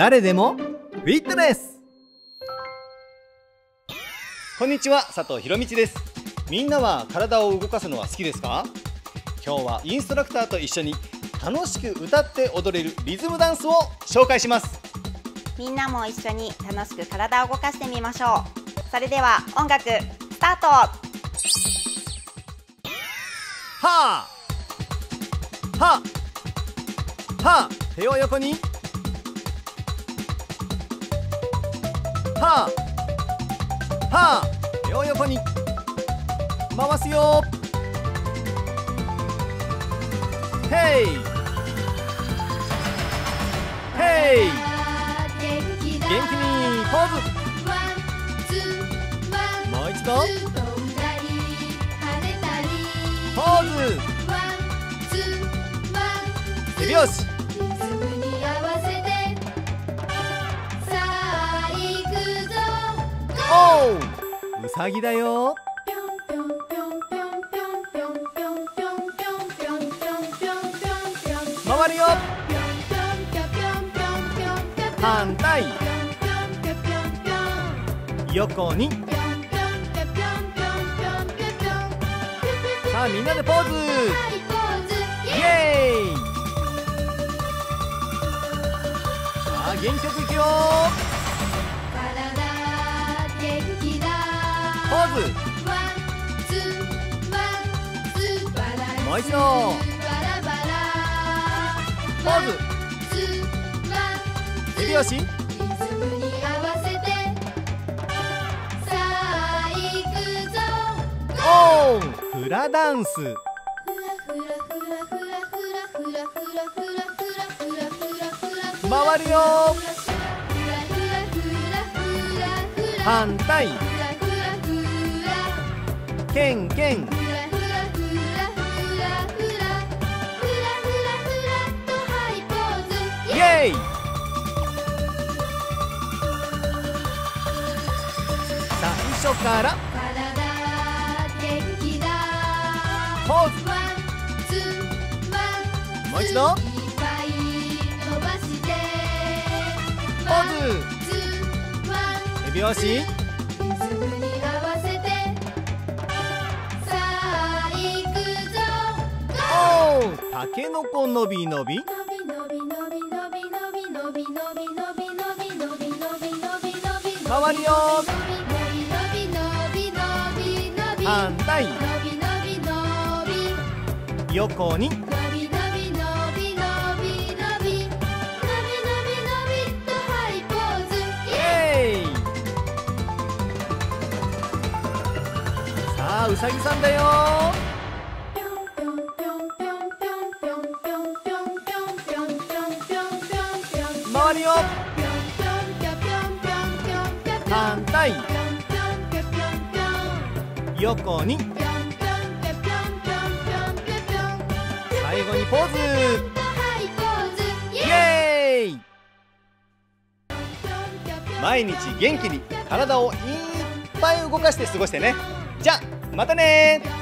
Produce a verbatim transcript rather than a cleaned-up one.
誰でもフィットネス。 こんにちは、佐藤博道です。みんなは体を動かすのは好きですか？今日はインストラクターと一緒に楽しく歌って踊れるリズムダンスを紹介します。 みんなも一緒に楽しく体を動かしてみましょう。それでは音楽スタート。 はあはあはあ、手を横に。はあはあ、手を横に回すよ。ヘイヘイ、元気にポーズ。もう一度ポーズ。手拍子。おう、うさぎだよ。回るよ。反対。横に。さあ、みんなでポーズ。イエーイ。さあ、元気よくいくよ。ポーズ。もう一度ポーズ。手拍子。おー、フラダンス。回るよ。反対。ケンケン。イエーイ。最初からポーズ。もう一度ポーズ。手拍子。おー、たけのこのびのび。回るよ。反対。横に。イエーイ。さあ、うさぎさんだよ。回るよ。反対。横に。最後にポーズ。イエーイ。毎日元気に体をいっぱい動かして過ごしてね。じゃあまたねー。